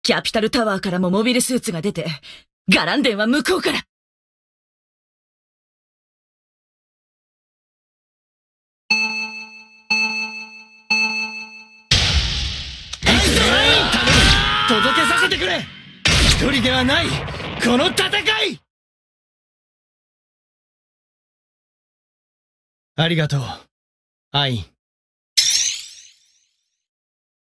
キャピタルタワーからもモビルスーツが出て、ガランデンは向こうから。 届けさせてくれ。一人ではないこの戦い。ありがとう、アイン。